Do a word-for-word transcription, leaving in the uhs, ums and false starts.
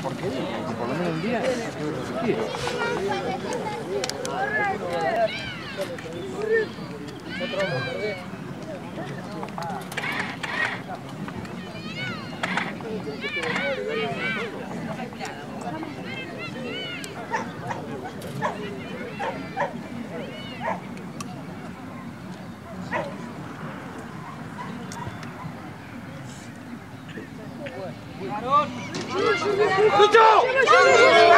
porquería, que por lo menos un día hay que repetir. ¡Lucho!